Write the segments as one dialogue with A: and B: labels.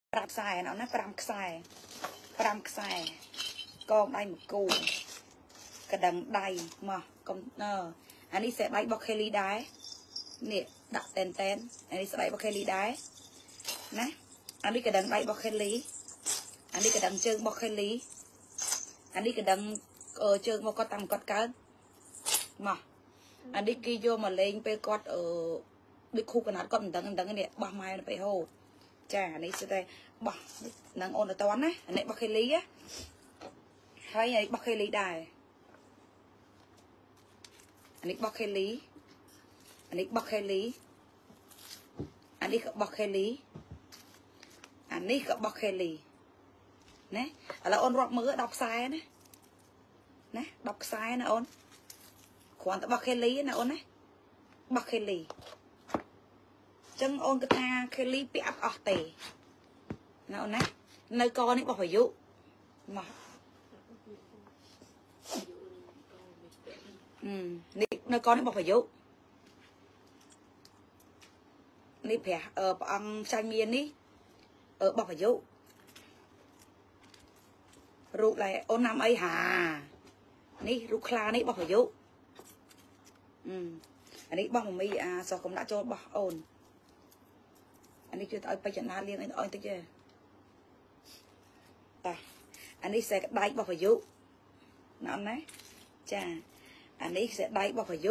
A: 5 ខ្សែណា5 ខ្សែ 5 ខ្សែកងដៃមកគូកណ្ដឹងដៃមកកុំអានេះស្បែកដៃរបស់ Kelly ដែរនេះដាក់តែនអានេះស្បែករបស់ Kelly ដែរណាអានេះកណ្ដឹងដៃរបស់ Kelly អានេះកណ្ដឹងជើងរបស់ Kelly អានេះកណ្ដឹងជើងមកគាត់តាមគាត់កើតមកអានេះគេយកមកលេងពេលគាត់ដូចគូកណាត់គាត់មិនដឹងនេះបោះម៉ែទៅហូតចាអានេះស្ទើរបោះនឹងអូនតន់ណាអានេះរបស់ Kelly ហើយអានេះរបស់ Kelly ដែរអានេះរបស់ Kelly អានេះរបស់ Kelly អានេះក៏របស់ Kelly អានេះក៏របស់ Kelly ណាឥឡូវអូនរាប់មើល10 ខ្សែណា10 ខ្សែណាអូនគ្រាន់តែរបស់ Kelly ណាអូនណារបស់ Kelly ចឹងអូនគិតថា Kelly ពាក់អត់អស់ទេណាអូនណានៅកនេះរបស់ប្រយុមកនេះនៅកនេះរបស់ប្រយុនេះព្រះព្រះអង្គចាញ់មាននេះរបស់ប្រយុរូបឡែអូនណាំអីហានេះរូបខ្លានេះរបស់ប្រយុអានេះរបស់មមីសោះកុំដាក់ចូលរបស់អូនអានេះជួយឲ្យបច្ចនាលៀងឲ្យតិចទេតាអានេះខ្សែក្ដាច់របស់ប្រយុណាអូនណាចាអានេះខ្សែដៃរបស់ប្រយុ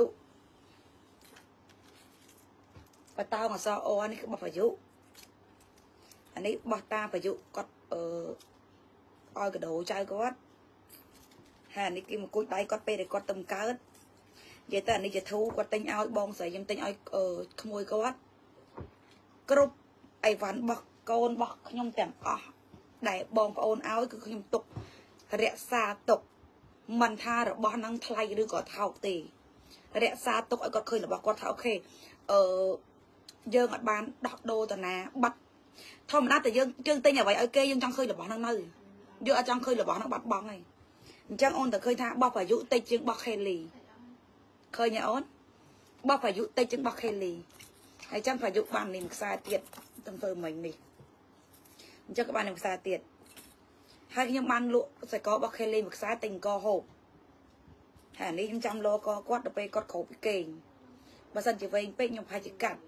A: បតោងអសអនេះគឺរបស់ប្រយុអានេះបោះតាប្រយុគាត់ឲ្យកដោចៅគាត់ហើយអានេះគេមកគួចដៃគាត់ពេលដែលគាត់ទៅកើតនិយាយទៅអានេះជាធូគាត់ទិញឲ្យបងស្រីខ្ញុំទិញឲ្យក្មួយគាត់គ្រប់អីវ៉ាន់របស់កូនរបស់ខ្ញុំទាំងអស់ដែលបងប្អូនឲ្យគឺខ្ញុំទុករក្សាទុកមិនថារបស់ហ្នឹងថ្លៃឬក៏ថោកទេរក្សាទុកឲ្យគាត់ឃើញរបស់គាត់ថាអូខេយើងអត់បានដោះដូរតាណាបាត់ធម្មតាតែយើងទិញអ្វីឲ្យគេយើងចង់ឃើញរបស់ហ្នឹងនៅយើងអត់ចង់ឃើញរបស់ហ្នឹងបាត់បង់ទេអញ្ចឹងអូនតែឃើញថាបោះប្រយុតិចជាងបោះ Kelly ឃើញទេអូនបោះប្រយុតិចជាងបោះ Kelly ហើយចឹងប្រយុបាននេះខ្សែទៀតទៅធ្វើមិញនេះអញ្ចឹងក៏បាននឹងខ្សែទៀតហើយខ្ញុំបានលក់សាច់ករបស់ Kelly មួយខ្សែទិញកហូបហើយនេះខ្ញុំចាំលកគាត់ទៅពេលគាត់ក្រោបពីគេងបើសិនជាវែងពេកខ្ញុំប្រហែលជាកាត់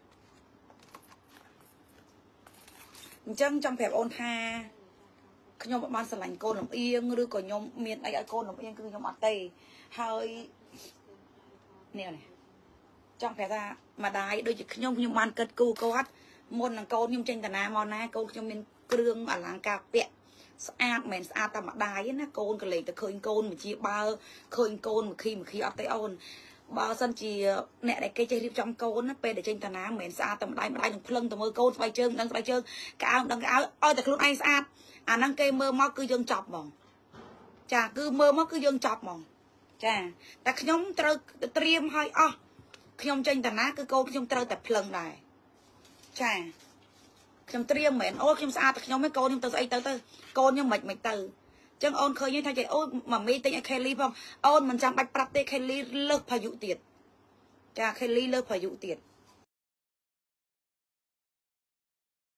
A: អញ្ចឹងចង់ប្រាប់អូនថាខ្ញុំមិនបានស្រឡាញ់កូនលំអៀងឬក៏ខ្ញុំមានអីឲ្យកូនលំអៀងគឺខ្ញុំអត់ទេហើយនេះចង់ប្រាប់ថាម្ដាយដូចជាខ្ញុំបានគិតគូគាត់មុននឹងកូនខ្ញុំចេញតាណាមកណាកូនខ្ញុំមានគ្រឿងអលង្ការពាក់ស្អាតមិនស្អាតតែម្ដាយណាកូនកលេងទៅឃើញកូនមួយជាបើឃើញកូនមួយខីអត់ទេអូនបើសិនជាអ្នកដែលគេចេះរៀបចំកូនណាពេលដែលចេញតាណាមិនស្អាតតែម្ដាយនឹងភ្លឹងទៅមើលកូនស្បែកជើងដឹងស្បែកជើងកៅអៅដឹងកៅអៅឲ្យតែខ្លួនឯងស្អាតអាហ្នឹងគេមើលមកគឺយើងចប់ហ្មងចាគឺមើលមកគឺយើងចប់ហ្មងចាតែខ្ញុំត្រូវត្រៀមឲ្យអស់ខ្ញុំចេញតាណាគឺកូនខ្ញុំត្រូវតែភ្លឹងដែរចាខ្ញុំត្រៀមមែនអូខ្ញុំស្អាតតែខ្ញុំឯងកូនខ្ញុំទៅស្អីទៅកូនខ្ញុំមិនទៅអញ្ចឹងអូនឃើញថាចេះអូម៉ាមីទិញឲ្យ Kelly ផងអូនមិនចាំបាច់ប្រាប់ទេ Kelly លើសភាយុទៀតចា Kelly លើសភាយុទៀត